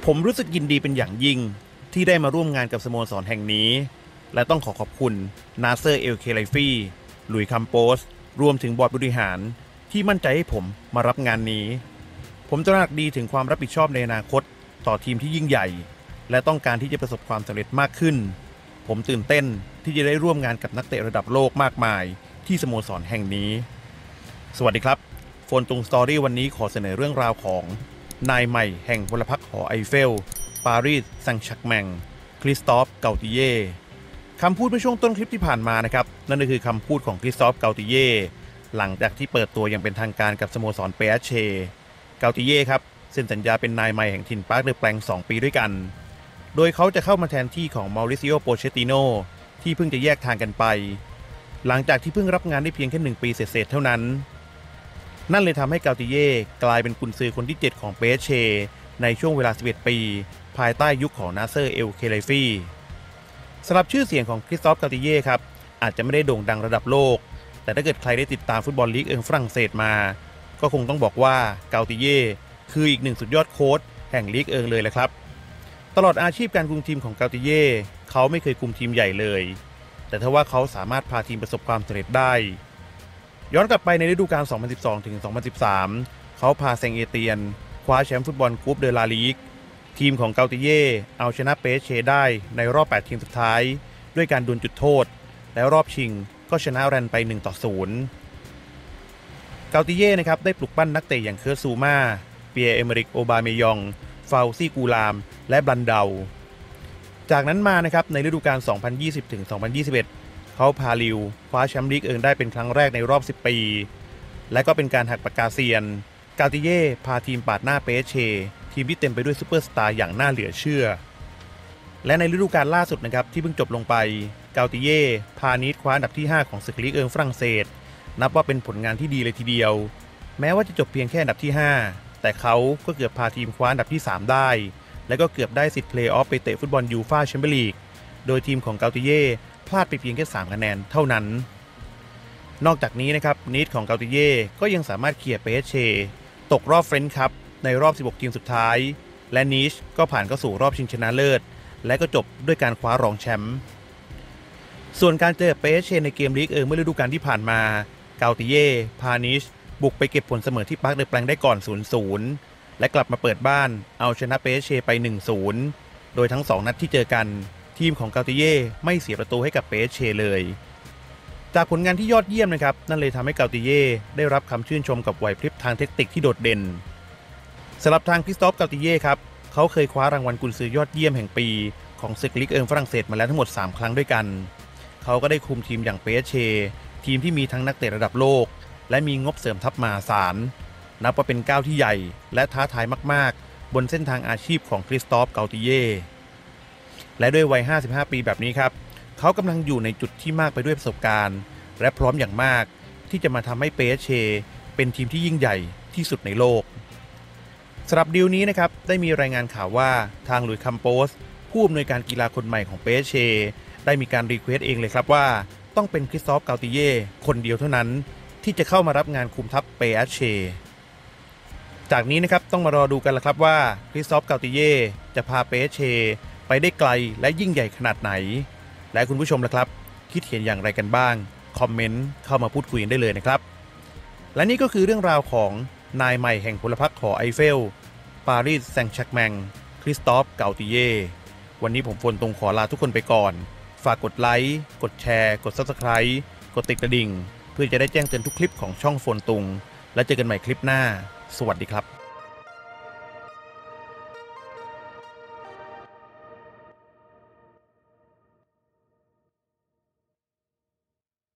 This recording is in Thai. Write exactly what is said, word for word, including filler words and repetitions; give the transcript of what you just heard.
ผมรู้สึกยินดีเป็นอย่างยิ่งที่ได้มาร่วมงานกับสโมสรแห่งนี้และต้องขอขอบคุณนาเซอร์เอลเคไลฟีหลุยส์คัมโปสรวมถึงบอร์ดบริหารที่มั่นใจให้ผมมารับงานนี้ผมตระหนักดีถึงความรับผิดชอบในอนาคตต่อทีมที่ยิ่งใหญ่และต้องการที่จะประสบความสำเร็จมากขึ้นผมตื่นเต้นที่จะได้ร่วมงานกับนักเตะระดับโลกมากมายที่สโมสรแห่งนี้สวัสดีครับโฟนตุงสตอรี่วันนี้ขอเสนอเรื่องราวของนายใหม่แห่งพลพรรคหอไอเฟลปารีสแซงต์แชร์กแมงคริสตอฟเกาติเย่คำพูดเมื่อช่วงต้นคลิปที่ผ่านมานะครับนั่นก็คือคำพูดของคริสตอฟเกาติเย่หลังจากที่เปิดตัวอย่างเป็นทางการกับสโมสรเปแอชเชเกาติเย่ครับเซ็นสัญญาเป็นนายใหม่แห่งถิ่นปาร์คเดอแปลงสองปีด้วยกันโดยเขาจะเข้ามาแทนที่ของมาริซิโอโปเชติโนที่เพิ่งจะแยกทางกันไปหลังจากที่เพิ่งรับงานได้เพียงแค่หนึ่งปีเศษๆเท่านั้นนั่นเลยทำให้เกาติเย่กลายเป็นกุนซือคนที่เจ็ดของเปเชในช่วงเวลาสิบเอ็ดปีภายใต้ยุคของนาเซอร์เอลเคไลฟีสำหรับชื่อเสียงของคริสตอฟเกาติเย่ครับอาจจะไม่ได้โด่งดังระดับโลกแต่ถ้าเกิดใครได้ติดตามฟุตบอลลีกเอิงฝรั่งเศสมาก็คงต้องบอกว่าเกาติเย่คืออีกหนึ่งสุดยอดโค้ชแห่งลีกเอิงเลยแหละครับตลอดอาชีพการคุมทีมของเกาติเย่เขาไม่เคยคุมทีมใหญ่เลยแต่ถ้าว่าเขาสามารถพาทีมประสบความสำเร็จได้ย้อนกลับไปในฤดูกาล สองพันสิบสอง ถึง สองพันสิบสาม เขาพาแซงเอเตียนคว้าแชมป์ฟุตบอลคูปเดอลาลีกทีมของเกาติเย่เอาชนะเปเชได้ในรอบแปดทีมสุดท้ายด้วยการดวลจุดโทษและรอบชิงก็ชนะแรนไปหนึ่งต่อศูนย์เกาติเย่นะครับได้ปลุกปั้นนักเตะอย่างเคิร์ตซูมาเปียร์เอเมริกโอบาเมยองฟาวซี่กูลามและบลันเดาจากนั้นมานะครับในฤดูกาล สองพันยี่สิบ ถึง สองพันยี่สิบเอ็ด เขาพาลิวคว้าแชมป์ลีกเอิงได้เป็นครั้งแรกในรอบสิบปีและก็เป็นการหักปากกาเซียนเกาติเย่พาทีมปาดหน้าเปเชทีมที่เต็มไปด้วยซูเปอร์สตาร์อย่างน่าเหลือเชื่อและในฤดูกาลล่าสุดนะครับที่เพิ่งจบลงไปเกาติเย่พานีสคว้าอันดับที่ห้าของศึกลีกเอิงฝรั่งเศสนับว่าเป็นผลงานที่ดีเลยทีเดียวแม้ว่าจะจบเพียงแค่อันดับที่ห้าแต่เขาก็เกือบพาทีมคว้าอันดับที่สามได้และก็เกือบได้สิทธิ์เพลย์ออฟไปเตะฟุตบอลยูฟ่าแชมเปี้ยนลีกโดยทีมของเกาติเย่พลาดไปเพียงแค่สามคะแนนเท่านั้นนอกจากนี้นะครับนีสของเกาติเย่ก็ยังสามารถเขี่ยเปเชตกรอบเฟรนช์คัพในรอบสิบหกทีมสุดท้ายและนีชก็ผ่านเข้าสู่รอบชิงชนะเลิศและก็จบด้วยการคว้ารองแชมป์ส่วนการเจอเปเชในเกมลีกเอิงเมื่อฤดูกาลที่ผ่านมาเกาติเย่พานิชบุกไปเก็บผลเสมอที่ปาร์คเดอแปลงได้ก่อน ศูนย์ศูนย์ และกลับมาเปิดบ้านเอาชนะเปเชไป หนึ่งศูนย์ โดยทั้งสองนัดที่เจอกันทีมของเกาติเย่ไม่เสียประตูให้กับเปเชเลยจากผลงานที่ยอดเยี่ยมนะครับนั่นเลยทำให้เกาติเย่ได้รับคำชื่นชมกับไหวพริบทางเทคนิคที่โดดเด่นสำหรับทางคริสตอฟเกาติเย่ครับเขาเคยคว้ารางวัลกุนซือยอดเยี่ยมแห่งปีของศึกลีกเอิงฝรั่งเศสมาแล้วทั้งหมดสามครั้งด้วยกันเขาก็ได้คุมทีมอย่างเปเชทีมที่มีทั้งนักเตะระดับโลกและมีงบเสริมทัพมหาศาลนับว่าเป็นก้าวที่ใหญ่และท้าทายมากๆบนเส้นทางอาชีพของคริสตอฟเกาติเย่และด้วยวัยห้าสิบห้าปีแบบนี้ครับเขากำลังอยู่ในจุดที่มากไปด้วยประสบการณ์และพร้อมอย่างมากที่จะมาทำให้เปเชเป็นทีมที่ยิ่งใหญ่ที่สุดในโลกสำหรับดีลนี้นะครับได้มีรายงานข่าวว่าทางหลุยส์คัมโปสผู้อำนวยการกีฬาคนใหม่ของเปเชได้มีการรีเควสต์เองเลยครับว่าต้องเป็นคริสตอฟเกาติเย่คนเดียวเท่านั้นที่จะเข้ามารับงานคุมทัพเปแอชเชจากนี้นะครับต้องมารอดูกันละครับว่าคริสตอฟเกาติเย่จะพาเปเชไปได้ไกลและยิ่งใหญ่ขนาดไหนและคุณผู้ชมล่ะครับคิดเห็นอย่างไรกันบ้างคอมเมนต์เข้ามาพูดคุยกันได้เลยนะครับและนี่ก็คือเรื่องราวของนายใหม่แห่งพลพรรคหอไอเฟลปารีสแซงต์แชร์กแมงคริสตอฟเกาติเย่วันนี้ผมฝนตรงขอลาทุกคนไปก่อนฝากกดไลค์กดแชร์กด ซับสไครบ์ กดติดกระดิ่งเพื่อจะได้แจ้งเตือนทุกคลิปของช่องฝนตุงและเจอกันใหม่คลิปหน้าสวัสดีครับ